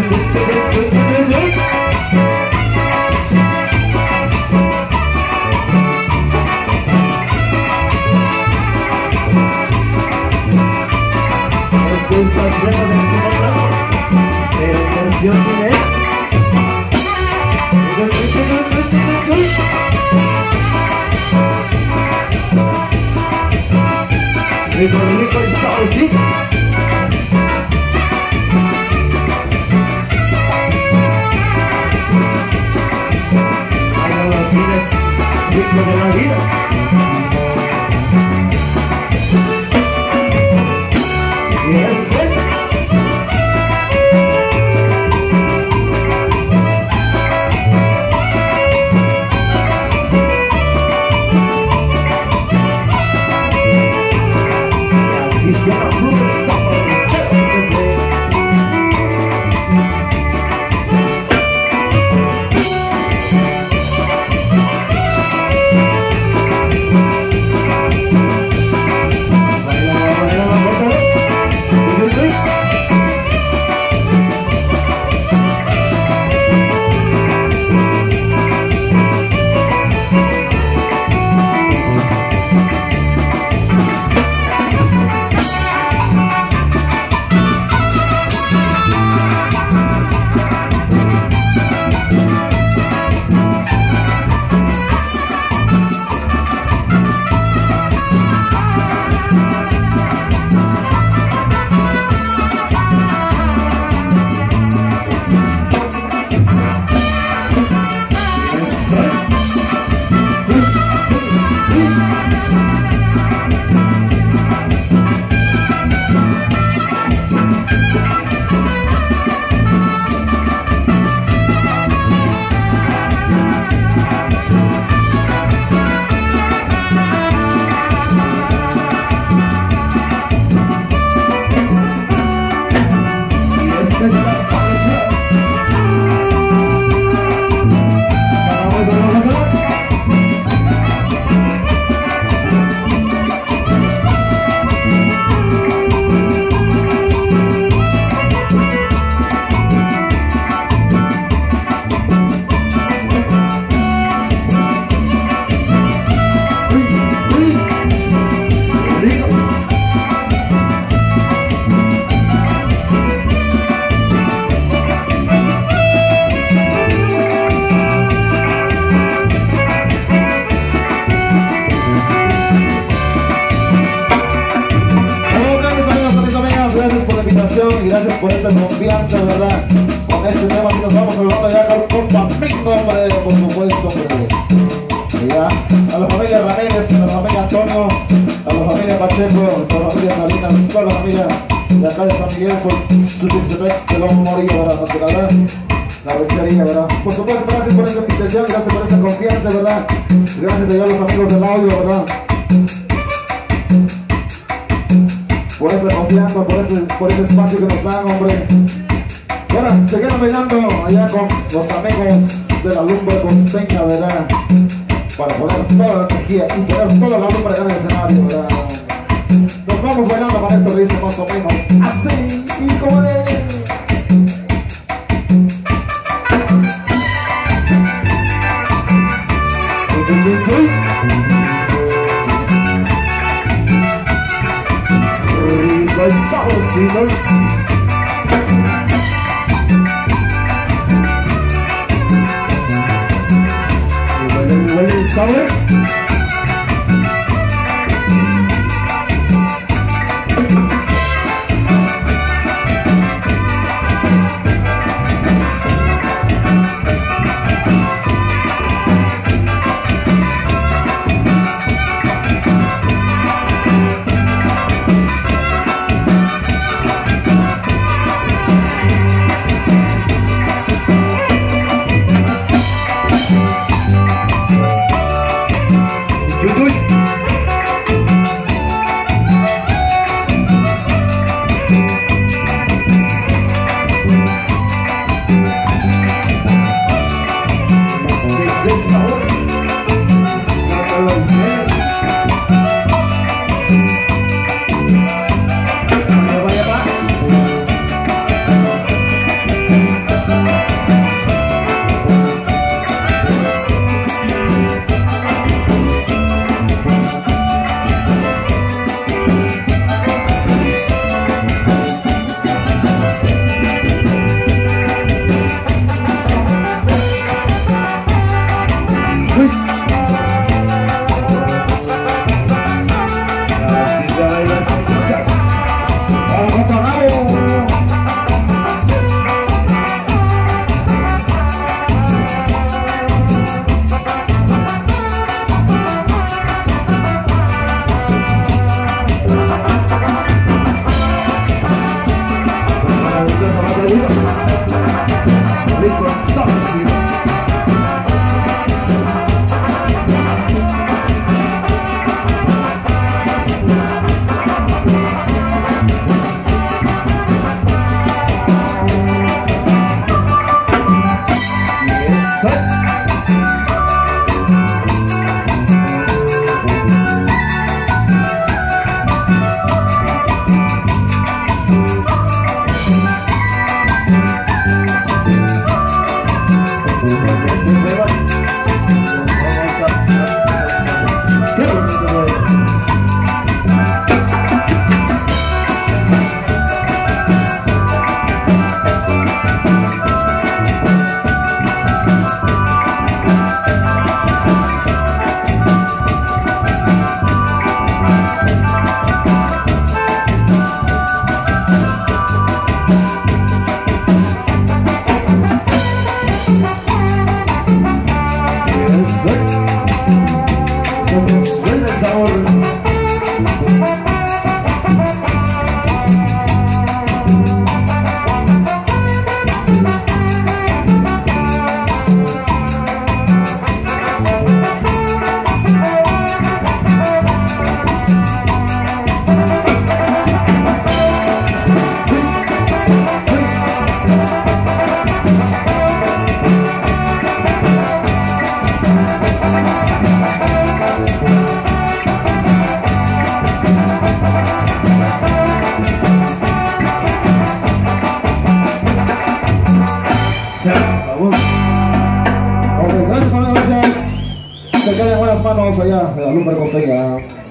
Rico y suavecito. Ahí van los cines ritmo de la vida. Y eso es. Y gracias por esa confianza, ¿verdad? Con este tema que nos vamos hablando ya con Pamingo, hombre, por supuesto, hombre. Y ya, a la familia Ramírez, a la familia Antonio, a la familia Pacheco, a la familia Salinas, toda la familia de acá de San Miguel, su de los Morillo, ¿verdad? La requería, ¿verdad? Por supuesto, gracias por esa invitación, gracias por esa confianza, ¿verdad? Gracias a los amigos del audio, ¿verdad? Por esa confianza, por ese espacio que nos dan, hombre. Bueno, seguimos bailando allá con los amigos de la lumbre costeña, ¿verdad? Para poner toda la energía y poner toda la lumbre allá en el escenario, ¿verdad? Nos vamos bailando para esto, dice más o menos así, y como de... Sabrosito. Y huele el sabor. hermanos allá de la lumbre costeña.